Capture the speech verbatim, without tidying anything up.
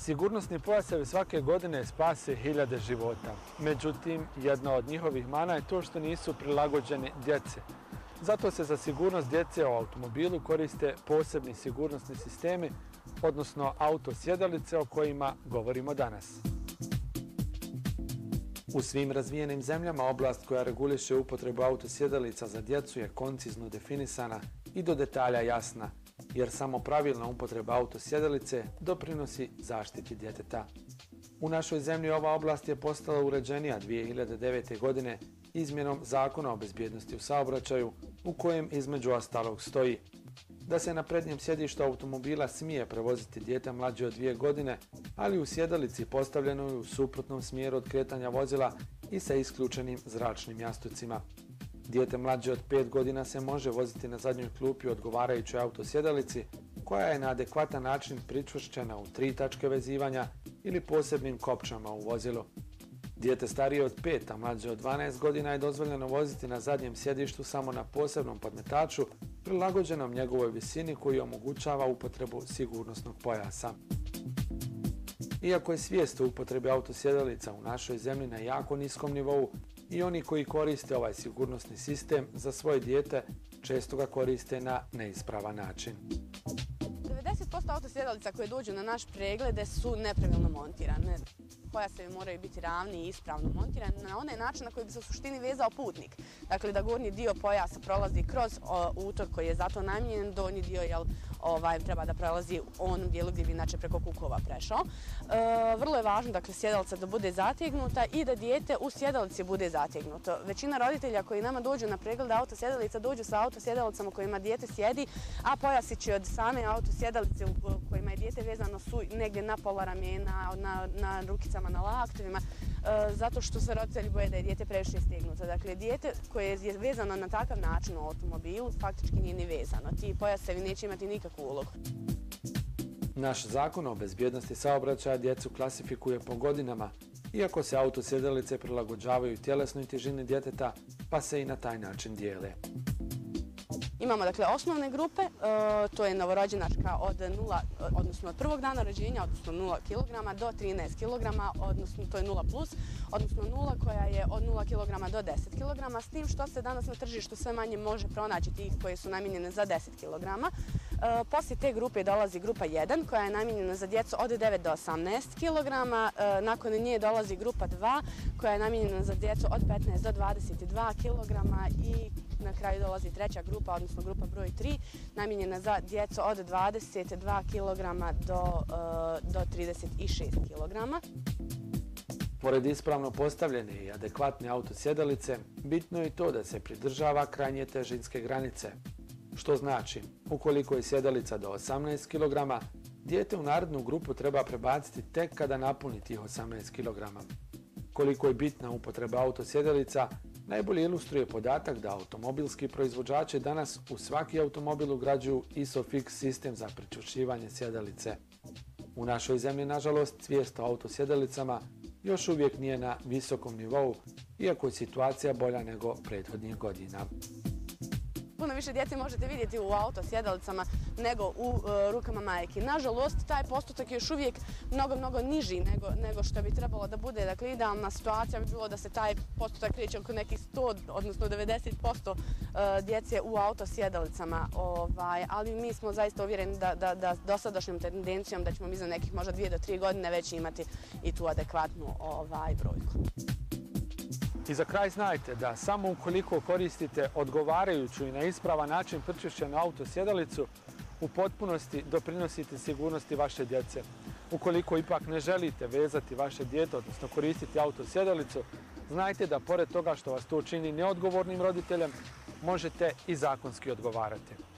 Sigurnosni pojasevi svake godine spase hiljade života. Međutim, jedna od njihovih mana je to što nisu prilagođeni djeci. Zato se za sigurnost djece u automobilu koriste posebni sigurnosni sistemi, odnosno autosjedalice o kojima govorimo danas. U svim razvijenim zemljama oblast koja reguliše upotrebu autosjedalica za djecu je koncizno definisana i do detalja jasna, jer samo pravilna upotreba autosjedalice doprinosi zaštiti djeteta. U našoj zemlji ova oblast je postala uređenija dvije hiljade devete. godine izmjenom Zakona o bezbjednosti u saobraćaju, u kojem između ostalog stoji da se na prednjem sjedištu automobila smije prevoziti dijete mlađe od dvije godine, ali u sjedalici postavljenoj u suprotnom smjeru od kretanja vozila i sa isključenim zračnim jastucima. Dijete mlađe od pet godina se može voziti na zadnjoj klupi u odgovarajućoj autosjedalici, koja je na adekvatan način pričvršćena u tri tačke vezivanja ili posebnim kopčama u vozilu. Dijete starije od pet, a mlađe od dvanaest godina je dozvoljeno voziti na zadnjem sjedištu samo na posebnom podmetaču, prilagođenom njegovoj visini koji omogućava upotrebu sigurnosnog pojasa. Iako je svijest o upotrebi autosjedalica u našoj zemlji na jako niskom nivou, i oni koji koriste ovaj sigurnosni sistem za svoje dijete često ga koriste na neispravan način. devedeset posto autosjedalica koje dođu na naš preglede su nepravilno montirane. Pojasevi moraju biti ravni i ispravno montirani na onaj način na koji bi se u suštini vezao putnik. Dakle, da gornji dio pojasa prolazi kroz o, utor koji je za to namijenjen, donji dio jel, ovaj, treba da prolazi u onom dijelu gdje bi inače preko kukova prešao. E, vrlo je važno dakle, sjedalica da bude zategnuta i da dijete u sjedalici bude zategnuto. Većina roditelja koji nama dođu na pregled autosjedalica dođu sa autosjedalicama kojima dijete sjedi, a pojasići od same autosjedalice u kojima je dijete vezano su negdje na pola ramena, na, na rukicama, na laktovima, e, zato što se roditelji boje da je dijete previše stegnuto. Dakle, dijete koje je vezano na takav način u automobilu faktički nije ni vezano. Ti pojasevi neće imati nikakvu ulogu. Naš zakon o bezbjednosti saobraćaja djecu klasifikuje po godinama, iako se autosjedalice prilagođavaju tjelesnoj težini djeteta, pa se i na taj način dijele. Imamo dakle osnovne grupe, e, to je novorođenačka od nula, odnosno od prvog dana rođenja, odnosno nula kilograma do trinaest kilograma, odnosno to je nula plus, odnosno nula koja je od nula kilograma do deset kilograma, s tim što se danas na tržištu sve manje može pronaći tih koje su namijenjene za deset kilograma. E, poslije te grupe dolazi grupa jedan koja je namijenjena za djecu od devet do osamnaest kilograma, e, nakon nje dolazi grupa dva koja je namijenjena za djecu od petnaest do dvadeset dva kilograma i na kraju dolazi treća grupa, odnosno grupa broj tri, namijenjena za djecu od dvadeset dva kilograma do, uh, do trideset šest kilograma. Pored ispravno postavljene i adekvatne autosjedalice, bitno je i to da se pridržava krajnje težinske granice. Što znači, ukoliko je sjedalica do osamnaest kilograma, dijete u narednu grupu treba prebaciti tek kada napuni tih osamnaest kilograma. Koliko je bitna upotreba autosjedalica, najbolje ilustruje podatak da automobilski proizvođači danas u svaki automobil ugrađuju ISOFIX sistem za pričvršćivanje sjedalice. U našoj zemlji, nažalost, svijest o autosjedalicama još uvijek nije na visokom nivou, iako je situacija bolja nego prethodnih godina. Puno više djece možete vidjeti u autosjedalicama nego u uh, rukama majki. Nažalost, taj postotak je još uvijek mnogo, mnogo niži nego, nego što bi trebalo da bude. Dakle, idealna situacija bi bilo da se taj postotak kreće oko nekih sto, odnosno devedeset posto uh, djece u autosjedalicama. Ovaj, ali mi smo zaista uvjereni da, da, da dosadašnjom tendencijom da ćemo mi za nekih možda dvije do tri godine već imati i tu adekvatnu ovaj, brojku. I za kraj znajte da samo ukoliko koristite odgovarajuću i na ispravan način pričvršćenu autosjedalicu, u potpunosti doprinosite sigurnosti vaše djece. Ukoliko ipak ne želite vezati vaše dijete, odnosno koristiti autosjedalicu, znajte da pored toga što vas to čini neodgovornim roditeljem, možete i zakonski odgovarati.